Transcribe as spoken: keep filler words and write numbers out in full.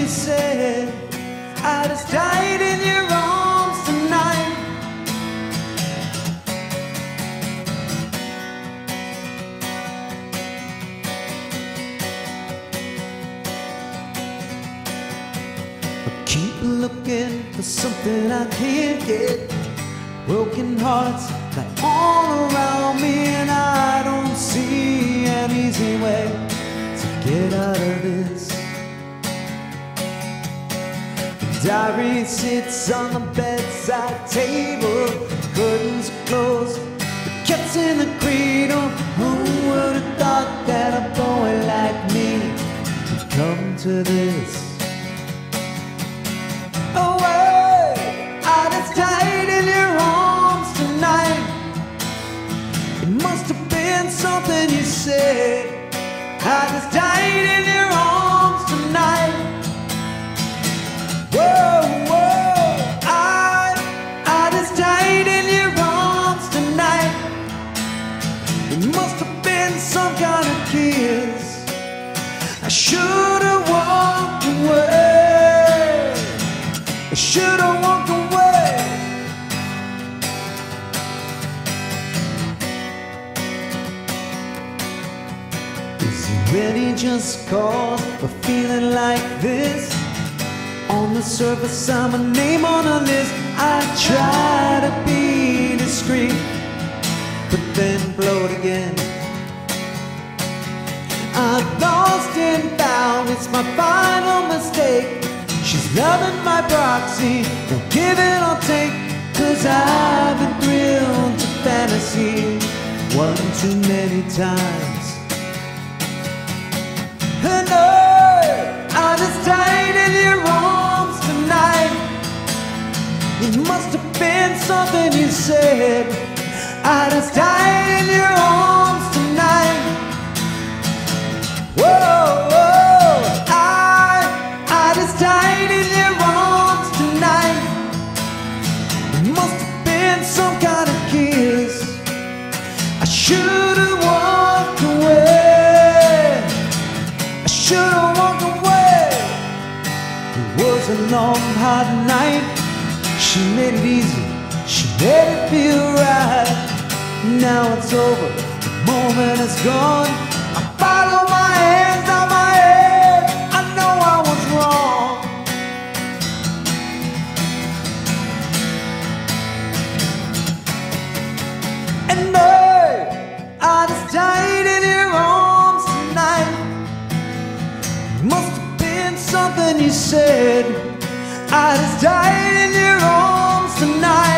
said, I just died in your arms tonight. I keep looking for something I can't get. Broken hearts like all around me, and I don't see an easy way to get out of this. The diary sits on the bedside table, curtains are closed, the cat's in the cradle. Who would have thought that a boy like me would come to this? Oh, hey, I just died in your arms tonight. It must have been something you said. I just died in your arms tonight. Whoa, whoa, I, I just died in your arms tonight. It must have been some kind of kiss. I should have walked away. I should have walked away. Is there any just cause for feeling like this? On the surface I'm a name on a list. I try to be discreet, but then blow it again. I'm lost and found, it's my final mistake. She's loving my proxy, no give it or take. Cause I've been thrilled to fantasy one too many times. And I, I just died in your arms tonight. It must have been something you said. I just died in your arms tonight. Whoa, whoa, I, I just died in your arms tonight. It must have been some kind of kiss. I should have walked away. I should have walked away. It was a long, hard night. She made it easy, she made it feel right. Now it's over, the moment is gone. I follow my hands down my head. I know I was wrong. And I, I just died in your arms tonight. Must have been something you said. I just died in your arms tonight.